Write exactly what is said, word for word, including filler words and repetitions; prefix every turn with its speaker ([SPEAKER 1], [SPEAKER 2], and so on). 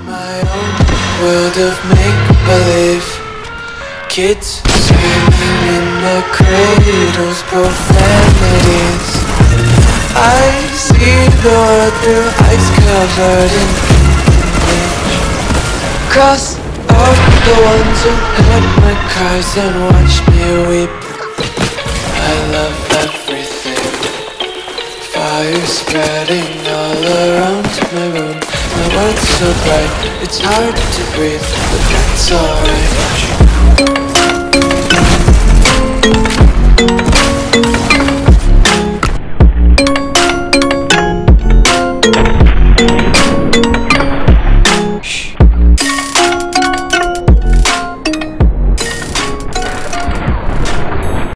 [SPEAKER 1] my own world of make-believe. Kids screaming in the cradles, profanities. I see the world through ice covered in image. Cross out the ones who heard my cries and watched me weep. I love everything. Fire spreading all around my room. My world's so bright, it's hard to breathe, but that's alright.